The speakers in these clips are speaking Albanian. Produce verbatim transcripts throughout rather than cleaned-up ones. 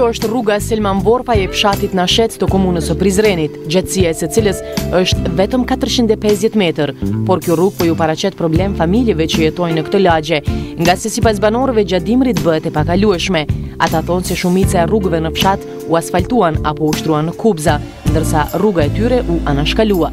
Kjo është rruga Selman Vorfaj e fshatit Nashec të komunës së Prizrenit, gjatësia e së cilës është vetëm katërqind e pesëdhjetë metër, por kjo rrugë po ju paraqet problem familjeve që jetojnë në këtë lagje, nga se sipas banorëve gjatë dimrit bëhet e pakalueshme. Ata thonë se shumica e rrugëve në fshat u asfaltuan apo u shtruan në kubza, ndërsa rruga e tyre u anashkalua.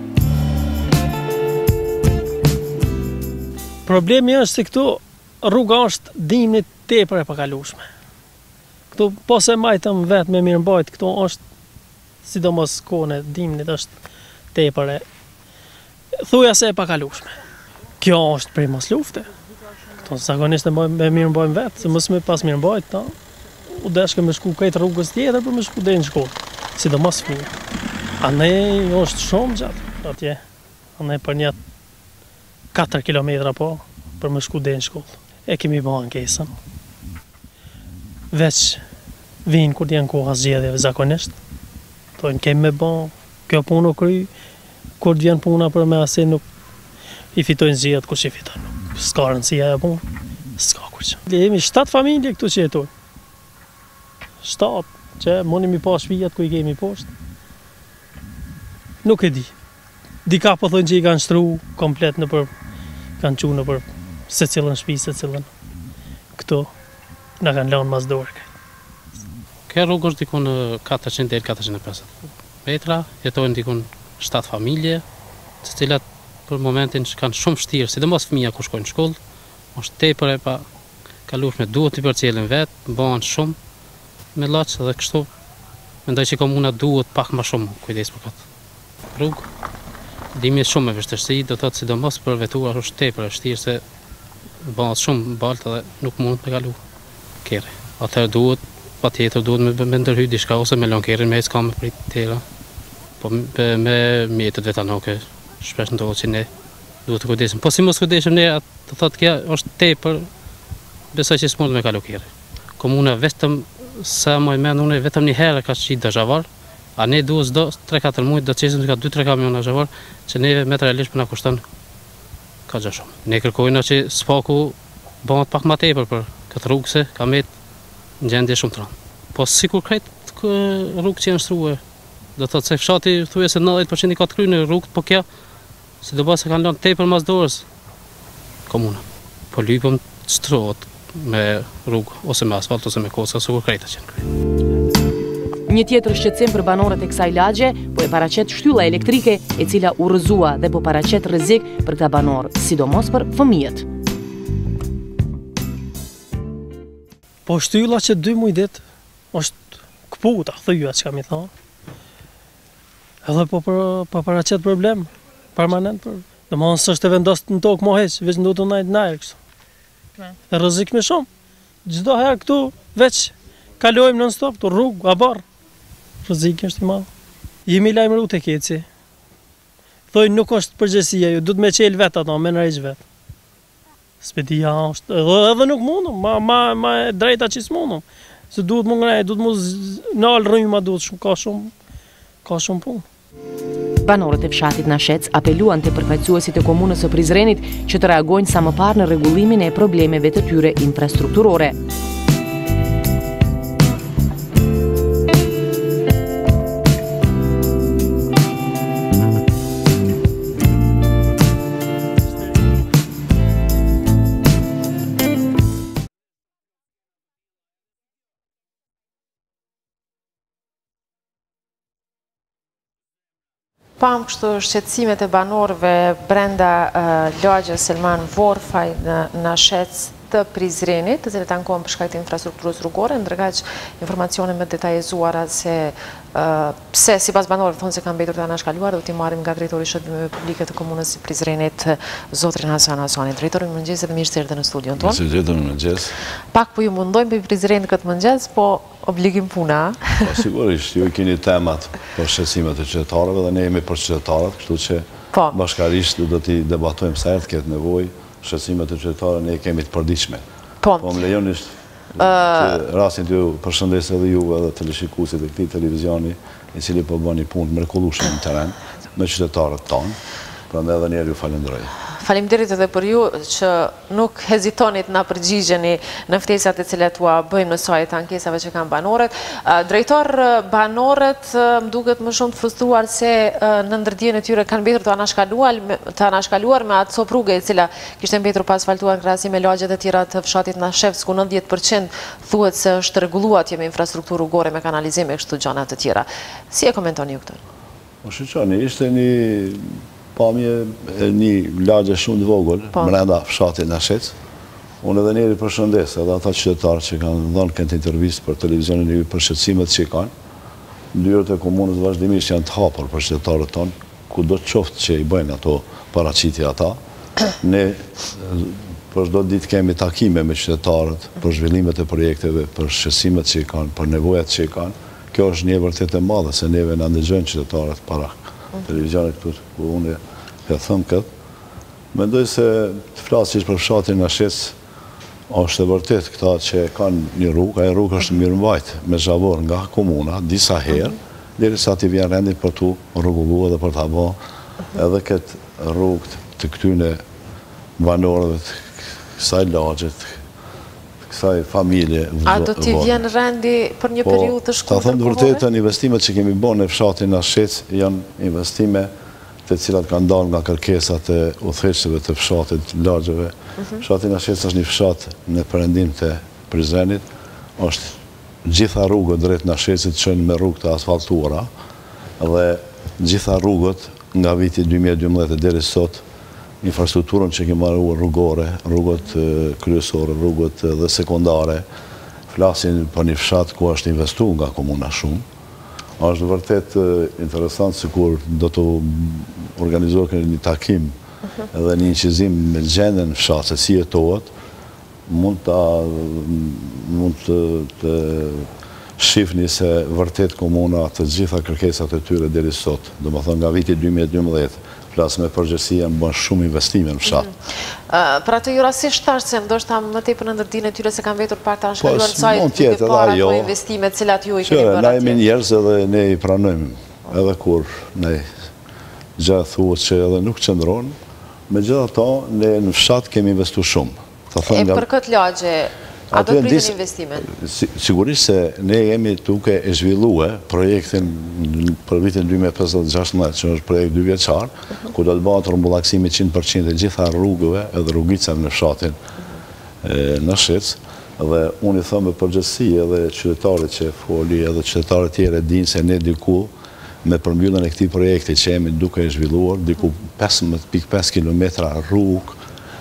Problemi është se këtu rruga është dimrit tepër e pakalueshme. Këtu po se majtëm vetë me mirëmbajt, këtu është sidomos kohën e dimrit është tepër e thujase e pakalueshme. Kjo është prej mos lufte. Këtu zakonisht e me mirëmbajmë vetë, se mos me pas mirëmbajt, ta u deshke me shku këtë rrugës tjetër për me shku dhe në shkollë, sidomos fëmijë. Anej është shumë gjatë atje. Anej për një katër kilometra po për me shku dhe në shkollë. E kemi bërë ankesën. Veç vinë kur janë koha zgjedhjeve zakonisht. Thonë kemi me bërë, kjo punë u kry, kur vjen puna për me ase nuk i fitojnë zgjedhjet, kush i fiton. S'ka rëndësia e punë, s'ka kush. Jemi shtatë familje këtu që jetojnë. Shtatë, që mundi mi pa shtëpijat ku i kemi poshtë. Nuk e di. Dika po thonë që i kanë shtru komplet në për, kanë qu në për se cilën shtëpi, se cilën këtu, na kanë lënë mas dorë. Kjo rrugë është dikun katërqind deri katërqind e pesëdhjetë metra, jetojnë dikun shtatë familje, të cilat për momentin kanë shumë vështirë, sidomos fëmija kur shkojnë në shkollë, është tepër e pa kalueshme, duhet i përcjellin vetë, bëhen shumë me llaç dhe kështu mendoj që komuna duhet pak më shumë kujdes për këtë rrugë. Dimi është shumë me vështirësi, do thotë sidomos për vetuar është tepër e vështirë se bëhet shumë baltë dhe nuk mund të kalu kerri. Atëherë duhet, patjetër duhet me, me ndërhy diçka ose me lënë kerrin, me s'ka me prit tjera. Po me, me mjetët vetanoke shpesh ndodhet që ne duhet të kujdesim. Po si mos kujdesim ne, do thotë kjo është tepër, besoj që s'mund me kalu kerri. Komuna vetëm sa më e mend unë vetëm një herë ka qit dazhavar, a ne duhet çdo tre katër muaj do të çesim ka dy tre kamiona dazhavar, që neve me realisht na kushton ka gjë shumë. Ne kërkojmë që spaku bëhet pak më tepër për këtë rrugë se ka met në gjendje shumë të rëndë. Po sikur krejt rrugë që janë shtruar, do të thotë se fshati thuaj se nëntëdhjetë përqind i ka të kryer në rrugë, po kjo sidomos se kanë lënë tepër mas dorës komuna. Po lypëm shtrohet me rrugë ose me asfalt ose me koca, sikur krejta që janë kryer. Një tjetër shqetësim për banorët e kësaj lagje po e paraqet shtylla elektrike e cila u rrëzua dhe po paraqet rrezik për këta banorë, sidomos për fëmijët. Po shtylla që dy muaj ditë është kputa, thyja çka mi thon. Edhe po për po paraqet problem permanent për. Domethënë s'është e vendosur në tokë më hiç, veç ndotë ndaj ndaj kështu. E rrezikshme shumë. Çdo herë këtu veç kalojmë non stop të rrugë, a barë. Rrezik është i madh. Jemi lajmëruar te keci. Thojnë nuk është përgjegjësia ju, duhet me qel vetë ato, me nërejq vetë. Spedia është, edhe nuk mundum, ma, ma, ma drejta që s'mundum. Se duhet më ngrej, duhet më nalë rryma, duhet shumë, ka shumë, ka shumë punë. Banorët e fshatit Nashec apeluan te përfaqësuesit e komunës së Prizrenit që të reagojnë sa më parë në rregullimin e problemeve të tyre infrastrukturore. Pam kështu shqetësimet e banorëve brenda uh, lagjes Selman Vorfaj në Nashec të Prizrenit, të cilët ankohen për shkak të infrastrukturës rrugore, ndërkaq informacione më detajzuara se uh, pse sipas banorëve thonë se kanë mbetur të anashkaluar, do t'i marrim nga drejtori i shërbimeve publike të komunës së Prizrenit, zotrin Hasan Hasani. Drejtori, mëngjes dhe mirë se erdhe në studion tonë. Mirë mëngjes. Pak po ju mundojmë për Prizren këtë mëngjes, po obligim puna. Po sigurisht, ju keni temat për shqetësimet e qytetarëve dhe ne jemi për qytetarët, kështu që po. Bashkarisht do t'i debatojmë sa herë të ketë nevojë. Shqetësimet e qytetarëve ne kemi të përditshme. Po. Po më lejonisht të rastin të ju përshëndes edhe ju edhe teleshikuesit e këtij televizioni, i cili po bën një punë mrekullueshme në terren me qytetarët tonë. Prandaj edhe një herë ju falenderoj. Faleminderit edhe për ju që nuk hezitonit na përgjigjeni në ftesat e cilat ua bëjmë në sajt ankesave që kanë banorët. Drejtor, banorët më duket më shumë të frustruar se në ndërdijen e tyre kanë mbetur të anashkaluar, të anashkaluar me atë copë rrugë e cila kishte mbetur pa asfaltuar në krahasim me lagjet e tjera të fshatit Nashevc, ku nëntëdhjetë përqind thuhet se është rregulluar atje me infrastrukturë rrugore, me kanalizim e kështu gjëra të tjera. Si e komentoni ju këtë? Po shqyqoni, ishte një pamje e një lagje shumë të vogël, mrenda fshatit Nashevc. Unë edhe njeri përshëndes, edhe ata qytetarë që kanë dhënë këtë intervistë për televizionin e përshëtësimet që kanë, ndyrët e komunës vazhdimisht janë të hapur për qytetarët tonë, ku do të qoftë që i bëjnë ato paraqitje ata. Ne për çdo ditë kemi takime me qytetarët për zhvillimet e projekteve, për shqetësimet që i kanë, për nevojat që i kanë. Kjo është një vërtet e madhe, se neve na ndëgjojnë qytetarët para televizionit këtu, ku unë e thëmë këtë. Mendoj se të flasësh për fshatin Nashevc, është e vërtet këta që kanë një rrugë, ajo rrugë është mirëmbajt me zhavor nga komuna, disa herë, derisa t'i vjen rendi për tu rregulluar dhe për ta bërë edhe këtë rrugë të këtyne banorëve të kësaj lagjet, kësaj familje. A do t'i vjen rendi për një periudhë të shkurtër? Ta thëmë të vërtetën, investimet që kemi bërë në fshatin Nashevc janë investime të cilat kanë dalë nga kërkesat e udhëheqësve të fshatit lagjeve. Fshati Nashevc është një fshat në perëndim të Prizrenit, është gjitha rrugët drejt Nashevcit çojnë me rrugë të asfaltuara dhe gjitha rrugët nga viti dy mijë e dymbëdhjetë deri sot, infrastrukturën që kemi marruar rrugore, rrugët kryesore, rrugët dhe sekondare, flasin për një fshat ku është investuar nga komuna shumë. Është vërtet interesant se kur do të organizohet një takim edhe një inqizim me gjendjen në fshat, se si jetohet, mund ta mund të shifni se vërtet komuna të gjitha kërkesat e tyre deri sot, domethënë nga viti dy mijë e dymbëdhjetë, flasë me përgjithësi janë bën shumë investime në fshat. Për atë ju rastisht thash se ndoshta më tepër në ndërdijen e tyre se kanë vetur pak të anshkaluar Po, mund duke tjetë, parë edhe ajo. ato investime të cilat ju i keni Qëre, bërë na jemi atje. njerëz edhe ne i pranojmë, edhe kur ne gjatë thuhet që edhe nuk qëndron, megjithatë ne në fshat kemi investuar shumë. Ta E them nga për këtë lagje, a do të pritin investime? Si- Sigurisht se ne jemi duke e zhvilluar projektin për vitin dy mijë e pesëdhjetë deri gjashtëdhjetë, që është projekt dy vjeçar, ku do të bëhet rrumbullaksimi njëntëqind përqind e gjitha rrugëve edhe rrugicave në fshatin e Nashevc. Dhe unë i them me përgjithësi edhe qytetarët që foli edhe qytetarët tjerë dinë se ne diku me përmbylljen e këtij projekti që jemi duke e zhvilluar, diku pesëmbëdhjetë pikë pesë kilometra rrugë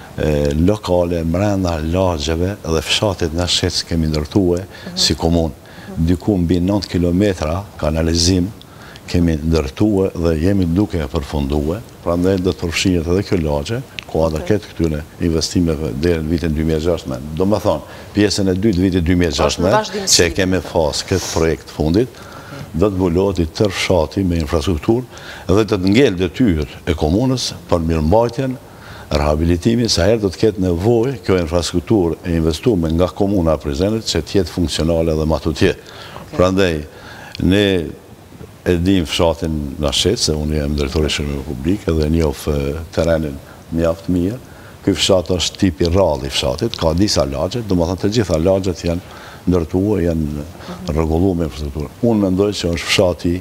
lokale, mrenda lagjeve dhe fshatit Nashevc kemi ndërtuar si komunë. Diku mbi nëntë kilometra kanalizim kemi ndërtuar dhe jemi duke e përfunduar. Prandaj do të përfshihet edhe kjo lagje, ku ata ketë këtyre investimeve deri në vitin dy mijë e gjashtëdhjetë. Do të thonë, pjesën e dytë vitit dy mijë e gjashtëdhjetë, që e kemi fas këtë projekt fundit, do të mbulohet i tërë fshati me infrastrukturë dhe të të ngel detyrë e komunës për mirëmbajtjen, rehabilitimin, sa herë do të ketë nevojë kjo infrastrukturë e investuar nga komuna e Prizrenit që të jetë funksionale dhe matutje. Prandaj ne e dim fshatin Nashevc, se unë jam drejtori i Shërbimeve Publike dhe njoh terrenin mjaft mirë. Ky fshat është tipi rrallë i fshatit, ka disa lagje, domethënë të gjitha lagjet janë ndërtuar, janë rregulluar me infrastrukturë. Unë mendoj që është fshati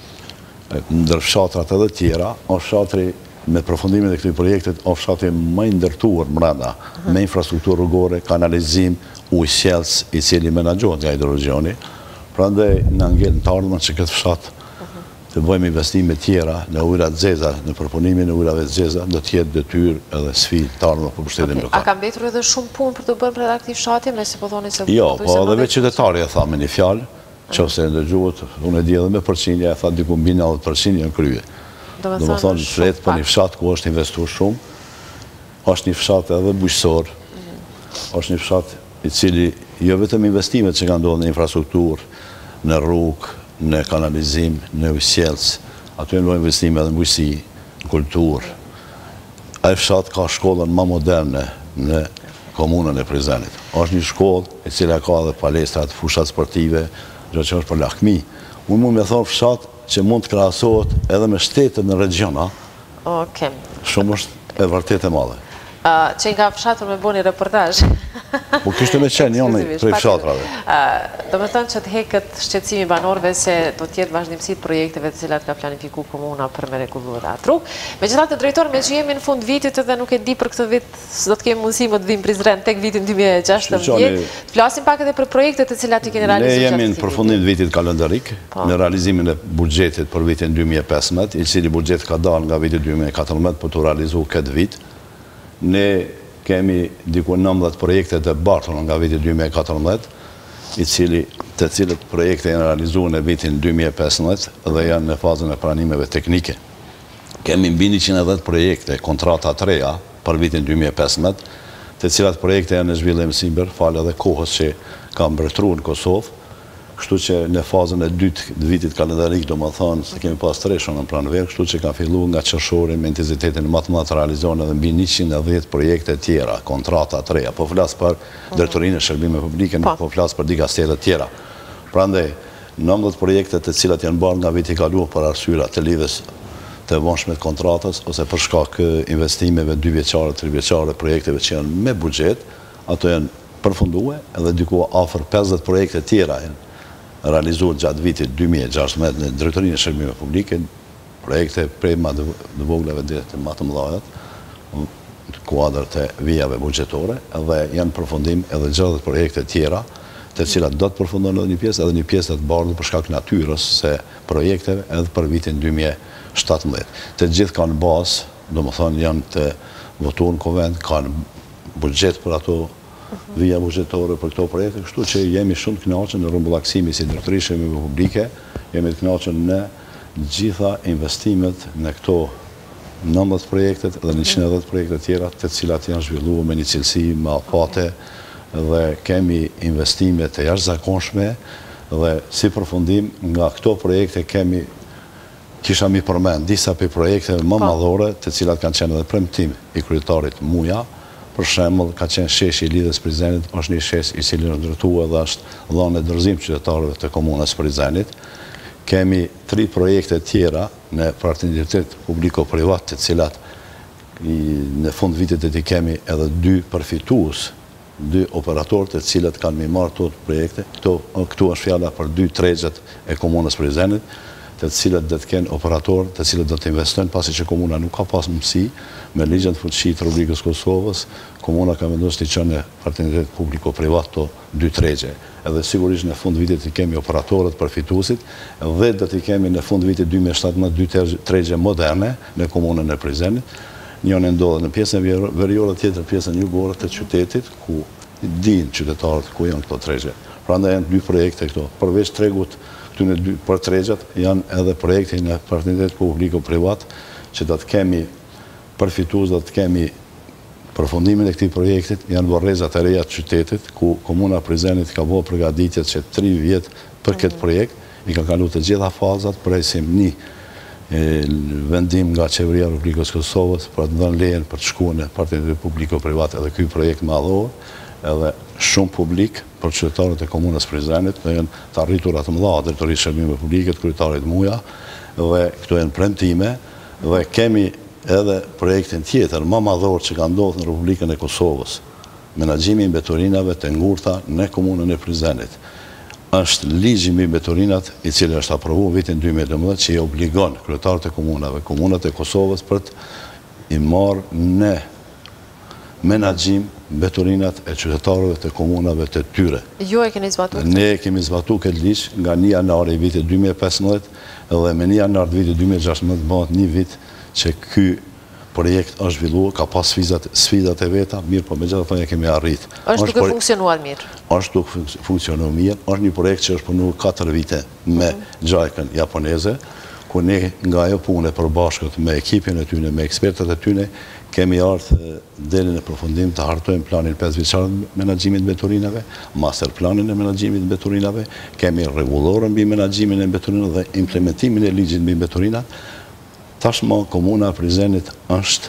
ndër fshatrat edhe tjera, është fshatri me përfundimin e këtij projektit, është fshati më i ndërtuar brenda, me infrastrukturë rrugore, kanalizim, ujësjellës i cili menaxhohet nga hidrologjoni. Prandaj na ngel të ardhmen që këtë fshat të bëjmë investime tjera në ujëra të zeza, në përpunimin e ujërave të zeza, do të jetë detyrë edhe sfidë të ardhme për pushtetin lokal. A ka mbetur edhe shumë punë për të bërë për aktiv fshati, nëse po thoni se Jo, po edhe vetë qytetari e tha me një fjalë, nëse ndëgjuhet, unë e di edhe me përqindje, e tha diku mbi nëntëdhjetë përqind janë krye. Do më thonë, flet për një fshat ku është investuar shumë, është një fshat edhe bujqësor, është një fshat i cili jo vetëm investimet që kanë ndodhur në infrastrukturë, në rrugë, në kanalizim, në ujësjellës, aty janë investime edhe në bujqësi, në kulturë. Ai fshat ka shkollën më moderne në komunën e Prizrenit. Është një shkollë e cila ka edhe palestrat, fushat sportive, gjë që është për lakmi. Unë mund me thonë fshat që mund të krahasohet edhe me shtetet në region, a? Okej. Shumë është e vërtet e madhe. Që nga fshatur me bo një reportaj. Po kështë me qenë njënë prej fshatrave. Do me thënë që të hekët shqetësimi banorve se do tjetë vazhdimësit projekteve të cilat ka planifiku komuna për me regullu dhe atru. Me gjithatë të drejtor, me që jemi në fund vitit edhe nuk e di për këtë vit, do të kemë mundësi më të vim Prizren tek vitin dy mijë e gjashtëdhjetë. Të flasim pak edhe për projekte të cilat i keni realizu gjatë. Ne jemi në përfundim të vitit kalendarik, në realizimin e bugjetit për vitin dy mijë e pesëmbëdhjetë, i cili bugjet ka dalë nga vitit dy mijë e katërmbëdhjetë për të realizu këtë vit. Ne kemi diku nëntëdhjetë projekte të bartur nga vitit dy mijë e katërmbëdhjetë, i cili të cilët projekte janë realizuar në vitin dy mijë e pesëmbëdhjetë dhe janë në fazën e pranimeve teknike. Kemi mbi njëqind e dhjetë projekte, kontrata të reja për vitin dy mijë e pesëmbëdhjetë, të cilat projekte janë në zhvillim sinber, falë edhe kohës që ka mbretëruar në Kosovë. Kështu që në fazën e dytë të vitit kalendarik, do më thonë, se kemi pas tre shonën pranë verë, kështu që ka fillu nga qërshori me intenzitetin më të madh të realizohen edhe mbi njëqind e dhjetë projekte tjera, kontrata të reja. Po flas për drejtorinë e shërbimeve publike, nuk po flas për dikastetet tjera. Prandaj, nëntëdhjetë projekte të cilat janë bërë nga viti i kaluar për arsyra të lidhjes të vonshme të kontratës ose për shkak investimeve dy vjeçare, tri vjeçare, projekteve që janë me buxhet, ato janë përfunduar edhe diku afër pesëdhjetë projekte tjera janë realizuar gjatë vitit dy mijë e gjashtëdhjetë në drejtorinë e shërbimeve publike, projekte prej më të voglave deri te më të mëdha, në kuadër të vijave buxhetore, dhe janë përfundim edhe gjashtëdhjetë projekte tjera, të cilat do të përfundojnë edhe një pjesë, edhe një pjesë të bardhë për shkak natyrës se projekteve edhe për vitin dy mijë e shtatëmbëdhjetë. Të gjithë kanë bazë, domethënë janë të votuar në konvent, kanë buxhet për ato vija buxhetore për këto projekte, kështu që jemi shumë të kënaqur në rrumbullaksimi si drejtorisë e shërbimeve publike, jemi të kënaqur në gjitha investimet në këto nëntëdhjetë projektet dhe njëqind e dhjetë projekte tjera, të cilat janë zhvilluar me një cilësi më afate dhe kemi investime të jashtëzakonshme dhe si përfundim nga këto projekte kemi kisha mi përmend disa për projekte më madhore të cilat kanë qenë edhe premtim i kryetarit Muja. Për shembull, ka qenë sheshi i lidhjes Prizrenit, është një shesh i cili është ndërtuar dhe është dhënë dorëzim qytetarëve të komunës Prizrenit. Kemi tri projekte tjera në partneritet publiko-privat, të cilat në fund vitit e ti kemi edhe dy përfitues, dy operatorë të cilët kanë mi marrë të projekte. Këtu është fjala për dy tregjet e komunës Prizrenit, të cilët do të kenë operatorë, të cilët do të investojnë, pasi që komuna nuk ka pas mundësi me ligjin fuqi të Republikës Kosovës, komuna ka vendosur të çojë në partneritet publiko-privat to dy tregje. Edhe sigurisht në fund vitit i kemi operatorët përfituesit dhe do të kemi në fund vitit dy mijë e shtatëmbëdhjetë dy tregje moderne në komunën e Prizrenit. Njëra ndodhet në pjesën veriore, tjetër pjesën jugore të qytetit, ku dinë qytetarët ku janë këto tregje. Prandaj janë dy projekte këto. Përveç tregut këtyne dy për tregjet janë edhe projekte në partneritet publiko-privat që do të kemi përfitues, do të kemi përfundimin e këtij projektit, janë vorrezat e reja të qytetit, ku komuna Prizrenit ka bërë përgatitjet që tri vjet për këtë projekt, i ka kaluar të gjitha fazat, presim një vendim nga qeveria e Republikës Kosovës për të dhënë lejen për të shkuar në partneritet publiko-privat edhe ky projekt madhor, edhe shumë publik për qytetarët e komunës Prizrenit, dhe janë të arritur atë mëdha drejtorisë së shërbimeve publike, kryetarit Muja, dhe këto janë premtime, dhe kemi edhe projektin tjetër më madhor që ka ndodhur në Republikën e Kosovës, menaxhimi i mbetorinave të ngurta në komunën e Prizrenit. Është ligji mbi mbetorinat i cili është aprovuar vitin dy mijë e dymbëdhjetë që i obligon kryetarët e komunave, komunat e Kosovës për të i marrë në menaxhim mbetorinat e qytetarëve të komunave të tyre. Ju e keni zbatuar? Ne kemi zbatuar këtë ligj nga një janar i vitit dy mijë e pesëmbëdhjetë dhe me një janar të vitit dy mijë e gjashtëmbëdhjetë bëhet një vit që ky projekt është zhvilluar, ka pas sfidat e veta, mirë, po megjithatë ne kemi arritë. Është duke funksionuar mirë. Është duke funksionuar mirë, është një projekt që është punuar katër vite me gjajkën japoneze, ku ne nga ajo punë e përbashkët me ekipin e tyre, me ekspertët e tyre, kemi ardhur deri në përfundim të hartojmë planin pesë vjeçar të menaxhimit të mbetorinave, master planin e menaxhimit të mbetorinave, kemi rregullorën mbi menaxhimin e mbetorinave dhe implementimin e ligjit mbi mbetorinat. Tashmë komuna e Prizrenit është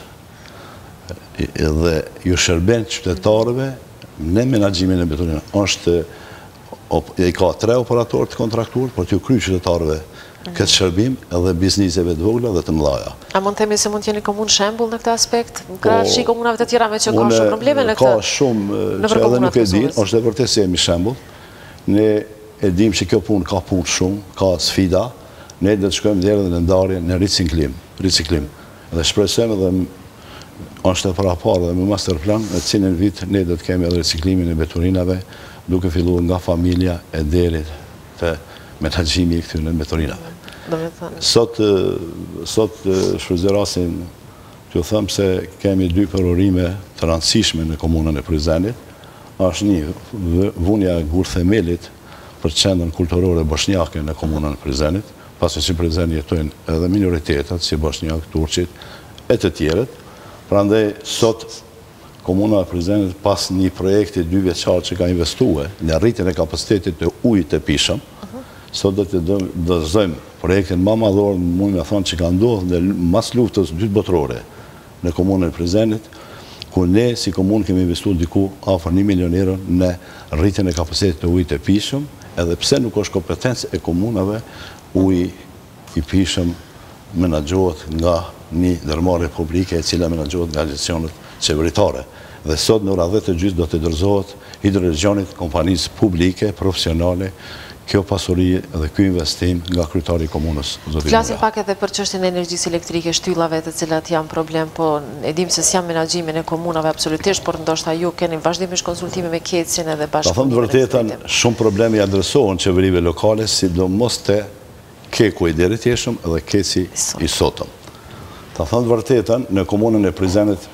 dhe ju shërben qytetarëve në menaxhimin e mbetorinave. Është i ka tre operatorë të kontraktuar për t'ju kryer qytetarëve këtë shërbim edhe bizniseve të vogla dhe të mëdha. A mund të themi se mund të jeni komunë shembull në këtë aspekt? Krahas i komunave të tjera me që ka shumë probleme në këtë. Ka shumë që edhe nuk e din, është e vërtetë se jemi shembull. Ne e dim që kjo punë ka punë shumë, ka sfida. Ne do të shkojmë deri në ndarje në riciklim, riciklim. Dhe shpresojmë edhe është e paraparë dhe me master plan, në cilin vit ne do të kemi edhe riciklimin e veturinave, duke filluar nga familja e deri te menaxhimi i këtyre veturinave. Sot sot shfrytëzoj rastin t'ju them se kemi dy përorime të rëndësishme në komunën e Prizrenit. Është një vunja e gur themelit për qendrën kulturore bosnjake në komunën e Prizrenit, pasi që Prizreni jetojnë edhe minoritetet si bosnjak, turqit e të tjerët. Prandaj sot komuna e Prizrenit pas një projekti dy vjeçar që ka investuar në rritjen e kapacitetit të ujit të pishëm, sot do të dorëzojmë projektin më madhor, mund të thonë që ka ndodhur mas luftës dytë botërore në komunën e Prizrenit, ku ne si komunë kemi investuar diku afër një milion euro në rritjen e kapacitetit të ujit të pishëm, edhe pse nuk është kompetencë e komunave, uji i pishëm menaxhohet nga një ndërmarrje publike e cila menaxhohet nga agencionet qeveritare. Dhe sot në ora dhjetë të gjysmë do të dorëzohet hidroregionit kompanisë publike, profesionale, kjo pasuri dhe ky investim nga kryetari i komunës. Flasim pak edhe për çështjen e energjisë elektrike, shtyllave të cilat janë problem, po e dim se s'jam menaxhimin e komunave absolutisht, por ndoshta ju keni vazhdimisht konsultime me Kecin edhe bashkë. Ta them të vërtetën, shumë probleme i adresohen qeverive lokale, sidomos te Keku i Deretjeshëm dhe Keci i Sotëm. Ta them të vërtetën, në komunën e Prizrenit,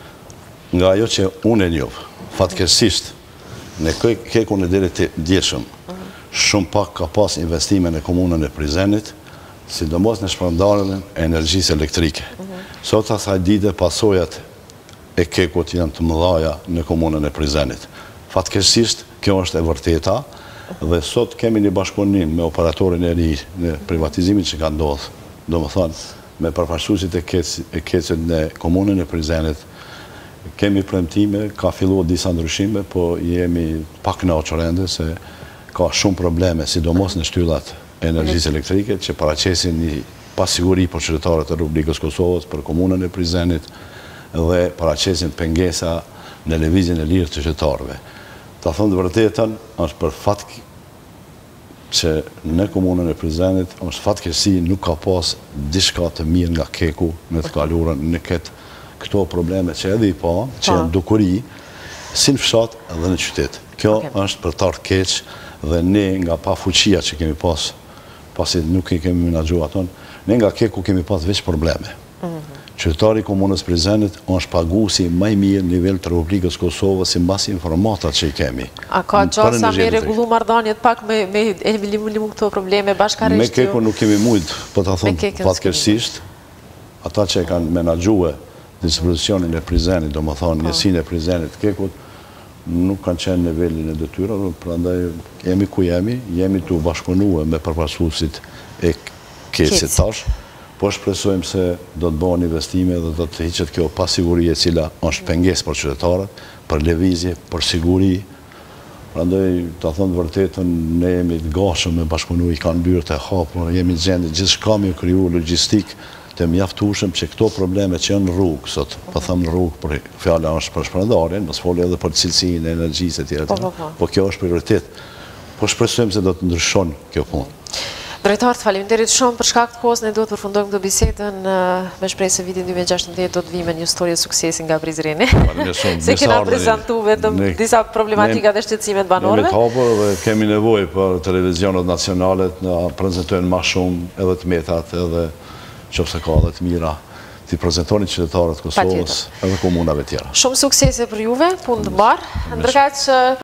nga ajo që unë e njoh, fatkeqësisht në Kekun e Deretjeshëm, shumë pak ka pas investime në komunën e Prizrenit, sidomos në shpërndarjen e energjisë elektrike. Sot asaj dite pasojat e Kekut janë të mëdha në komunën e Prizrenit. Fatkeqësisht kjo është e vërteta dhe sot kemi një bashkëpunim me operatorin e ri në privatizimin që ka ndodhur, domethënë me përfaqësuesit e Kecit në komunën e Prizrenit. Kemi premtime, ka filluar disa ndryshime, po jemi pak kënaqur ende se ka shumë probleme, sidomos në shtyllat e energjisë elektrike, që paraqesin një pasiguri për qytetarët e Republikës Kosovës, për komunën e Prizrenit dhe paraqesin pengesa në lëvizjen e lirë të qytetarëve. Ta them të vërtetën, është për fat që në komunën e Prizrenit është fatkeqësi nuk ka pas diçka të mirë nga Keku në të kaluarën në këtë këto probleme që edhe i pa, që janë dukuri, si në fshat edhe në qytet. Kjo është për tarë keq dhe ne nga pa fuqia që kemi pas, pasi nuk i kemi menaxhuar aton, ne nga Keku kemi pas veç probleme. Qytetari i komunës Prizrenit është paguesi më i mirë në nivel të Republikës Kosovës si mbas informatat që i kemi. A ka gjasa me rregullu marrëdhëniet pak me me eliminim këto probleme bashkërisht? Me Keku nuk kemi mujt, po ta them fatkeqësisht, ata që kanë menaxhuar distribucionin e Prizrenit, domethënë njësinë e Prizrenit të Kekut, nuk kanë qenë në nivelin e detyrave, prandaj jemi ku jemi, jemi të bashkëpunuar me përfaqësuesit e Kecit tash, po shpresojmë se do të bëhen investime dhe do të hiqet kjo pasiguri e cila është pengesë për qytetarët, për lëvizje, për siguri. Prandaj, ta them të vërtetën, ne jemi të gatshëm me bashkëpunu, i kanë byrët e hapur, jemi të gjendje gjithçka me kriju logjistik të mjaftueshëm që këto probleme që janë në rrugë sot, po them në rrugë, për fjala është për shpërndarjen, mos folë edhe për cilësinë e energjisë etj. Po kjo është prioritet. Po shpresojmë se do të ndryshon kjo punë. Drejtar, faleminderit shumë për shkak të kohës, ne duhet të përfundojmë këtë bisedën me shpresë se vitin dy mijë e gjashtëdhjetë do të vijmë me një histori e suksesi nga Prizreni. Se kena prezantuar vetëm disa problematika dhe shqetësimet banorëve. Ne hapur dhe kemi nevojë për televizionet nacionale të prezantojnë më shumë edhe të metat edhe qofse ka dhe të mira të i prezentoni qytetarët Kosovës edhe komunave tjera. Shumë suksese për juve, punë të mbarë. Ndërkaq